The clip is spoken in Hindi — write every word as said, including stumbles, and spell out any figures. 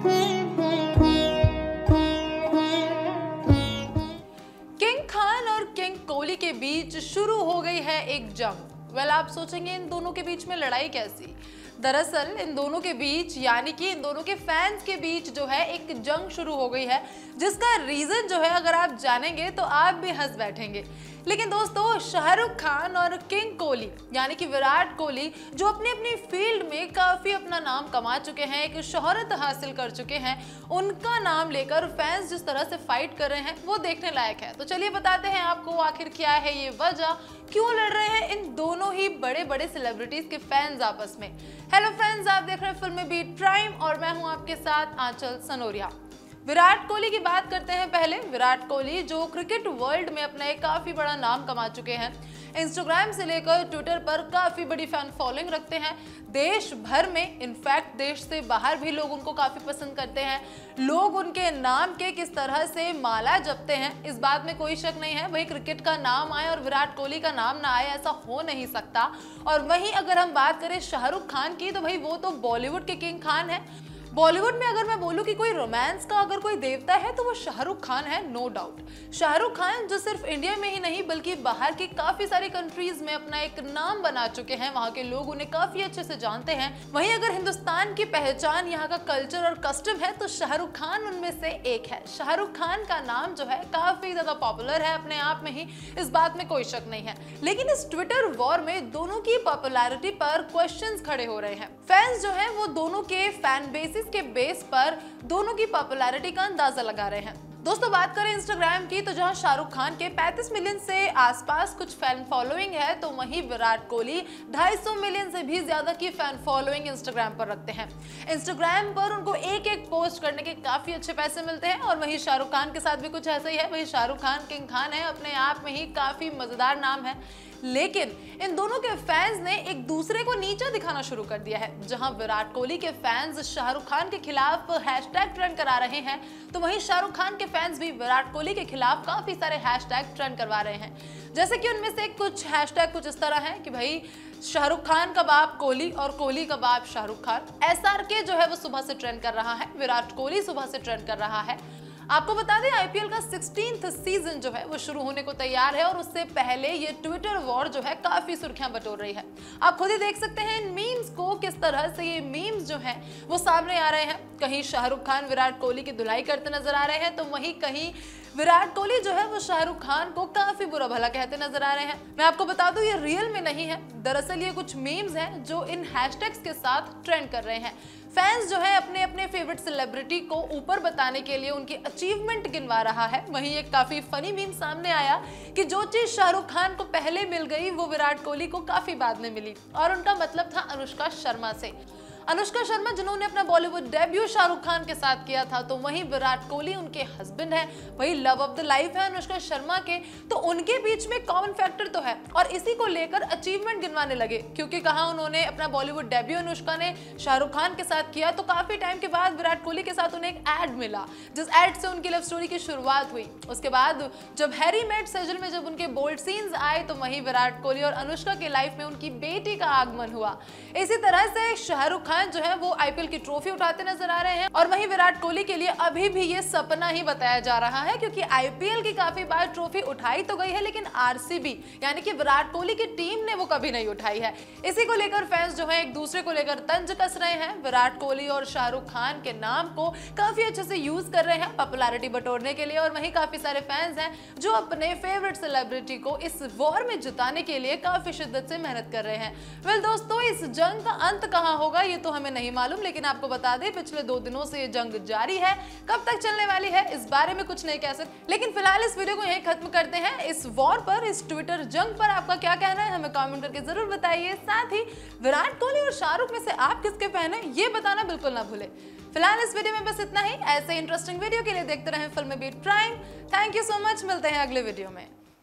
किंग खान और किंग कोहली के बीच शुरू हो गई है एक जंग। वेल आप सोचेंगे इन दोनों के बीच में लड़ाई कैसी? दरअसल इन दोनों के बीच यानी कि इन दोनों के फैंस के बीच जो है एक जंग शुरू हो गई है, जिसका रीजन जो है अगर आप जानेंगे तो आप भी हंस बैठेंगे। लेकिन दोस्तों, शाहरुख खान और किंग कोहली यानी कि विराट कोहली जो अपनी अपनी फील्ड में काफी अपना नाम कमा चुके हैं, एक शोहरत हासिल कर चुके हैं, उनका नाम लेकर फैंस जिस तरह से फाइट कर रहे हैं वो देखने लायक है। तो चलिए बताते हैं आपको आखिर क्या है ये वजह, क्यों लड़ रहे हैं इन दोनों ही बड़े बड़े सेलिब्रिटीज के फैंस आपस में। हेलो फ्रेंड्स, आप देख रहे हैं फिल्मी बीट प्राइम और मैं हूं आपके साथ आंचल सनोरिया। विराट कोहली की बात करते हैं पहले। विराट कोहली जो क्रिकेट वर्ल्ड में अपना एक काफी बड़ा नाम कमा चुके हैं, इंस्टाग्राम से लेकर ट्विटर पर काफी बड़ी फैन फॉलोइंग रखते हैं। देश भर में, इनफैक्ट देश से बाहर भी लोग उनको काफी पसंद करते हैं। लोग उनके नाम के किस तरह से माला जपते हैं इस बात में कोई शक नहीं है। वही क्रिकेट का नाम आए और विराट कोहली का नाम ना आए, ऐसा हो नहीं सकता। और वहीं अगर हम बात करें शाहरुख खान की, तो भाई वो तो बॉलीवुड के किंग खान है। बॉलीवुड में अगर मैं बोलूं कि कोई रोमांस का अगर कोई देवता है तो वो शाहरुख खान है, नो डाउट। शाहरुख खान जो सिर्फ इंडिया में ही नहीं बल्कि बाहर की काफी सारी कंट्रीज में अपना एक नाम बना चुके हैं, वहां के लोग उन्हें काफी अच्छे से जानते हैं। वहीं अगर हिंदुस्तान की पहचान, यहाँ का कल्चर और कस्टम है तो शाहरुख खान उनमें से एक है। शाहरुख खान का नाम जो है काफी ज्यादा पॉपुलर है अपने आप में ही, इस बात में कोई शक नहीं है। लेकिन इस ट्विटर वॉर में दोनों की पॉपुलैरिटी पर क्वेश्चंस खड़े हो रहे हैं। फैंस जो है वो दोनों के फैन बेसिस के बेस पर दोनों की पॉपुलैरिटी का अंदाजा लगा रहे हैं। दोस्तों बात करें इंस्टाग्राम की, तो जहां शाहरुख खान के पैंतीस मिलियन से आसपास कुछ फैन फॉलोइंग है, तो वहीं विराट कोहली ढाई सौ मिलियन से भी ज्यादा की फैन फॉलोइंग इंस्टाग्राम पर रखते हैं। इंस्टाग्राम पर उनको एक एक पोस्ट करने के काफी अच्छे पैसे मिलते हैं। और वहीं शाहरुख खान के साथ भी कुछ ऐसा ही है। वहीं शाहरुख खान किंग खान है, अपने आप में ही काफी मजेदार नाम है। लेकिन इन दोनों के फैंस ने एक दूसरे को नीचा दिखाना शुरू कर दिया है। जहां विराट कोहली के फैंस शाहरुख खान के खिलाफ हैशटैग ट्रेंड करा रहे हैं, तो वहीं शाहरुख खान के फैंस भी विराट कोहली के खिलाफ काफी सारे हैशटैग ट्रेंड करवा रहे हैं। जैसे कि उनमें से कुछ हैशटैग कुछ इस तरह है कि भाई शाहरुख खान का बाप कोहली और कोहली का बाप शाहरुख खान। एसआरके जो है वो सुबह से ट्रेंड कर रहा है, विराट कोहली सुबह से ट्रेंड कर रहा है। आपको बता दें आईपीएल का सिक्सटीन्थ सीजन जो है वो शुरू होने को तैयार है और उससे पहले ये ट्विटर वॉर जो है काफी सुर्खियां बटोर रही है। आप खुद ही देख सकते हैं इन मीम्स को, किस तरह से ये मीम्स जो हैं वो सामने आ रहे हैं। कहीं शाहरुख खान विराट कोहली की धुलाई करते नजर आ रहे हैं, तो वहीं कहीं विराट कोहली जो है वो शाहरुख खान को काफी बुरा भला कहते नजर आ रहे हैं। मैं आपको बता दूं ये रियल में नहीं है, दरअसल ये कुछ मीम्स हैं जो इन हैशटैग्स के साथ ट्रेंड कर रहे हैं। फैंस जो है अपने अपने फेवरेट सेलिब्रिटी को ऊपर बताने के लिए उनकी अचीवमेंट गिनवा रहा है। वहीं एक काफी फनी मीम सामने आया कि जो चीज शाहरुख खान को पहले मिल गई वो विराट कोहली को काफी बाद में मिली, और उनका मतलब था अनुष्का शर्मा से। अनुष्का शर्मा जिन्होंने अपना बॉलीवुड डेब्यू शाहरुख खान के साथ किया था, तो वहीं विराट कोहली उनके हस्बैंड है, वही लव ऑफ द लाइफ है अनुष्का शर्मा के। तो उनके बीच में कॉमन फैक्टर तो है और इसी को लेकर अचीवमेंट गिनवाने लगे, क्योंकि कहा उन्होंने अपना बॉलीवुड डेब्यू अनुष्का ने शाहरुख खान के साथ किया, तो काफी टाइम के बाद विराट कोहली के साथ उन्हें एक एड मिला, जिस एड से उनकी लव स्टोरी की शुरुआत हुई। उसके बाद जब हैरी मेट सेजल में जब उनके बोल्ड सीन्स आए, तो वहीं विराट कोहली और अनुष्का की लाइफ में उनकी बेटी का आगमन हुआ। इसी तरह से शाहरुख जो है वो आईपीएल की ट्रॉफी उठाते नजर आ रहे हैं, और वहीं विराट कोहली के लिए अभी भी ये सपना ही बताया जा रहा है, क्योंकि आईपीएल की काफी बार ट्रॉफी उठाई तो गई है, लेकिन आरसीबी यानी कि विराट कोहली की टीम ने वो कभी नहीं उठाई है। इसी को लेकर फैंस जो है एक दूसरे को लेकर तंज कस रहे हैं। विराट कोहली और शाहरुख खान के नाम को काफी अच्छे से यूज कर रहे हैं पॉपुलैरिटी बटोरने के लिए, और वहीं काफी सारे फैंस हैं जो अपने फेवरेट सेलिब्रिटी को इस वॉर में जिताने के लिए काफी शिद्दत से मेहनत कर रहे हैं। वेल दोस्तों, इस जंग का अंत कहां होगा ये तो हमें नहीं मालूम, लेकिन आपको बता दें पिछले दो दिनों से ये जंग जारी है। कब तक चलने वाली है इस बारे में कुछ नहीं कह सकते, लेकिन फिलहाल इस वीडियो को यहीं खत्म करते हैं। इस वॉर पर, इस ट्विटर जंग पर आपका क्या कहना है हमें कमेंट करके जरूर बताइए। साथ ही विराट कोहली और शाहरुख में से आप किसके फैन हैं ये बताना बिल्कुल ना भूले। फिलहाल इस वीडियो में बस इतना ही। ऐसे इंटरेस्टिंग वीडियो के लिए देखते रहें filmy beat prime. Thank you so much, मिलते हैं अगले वीडियो में।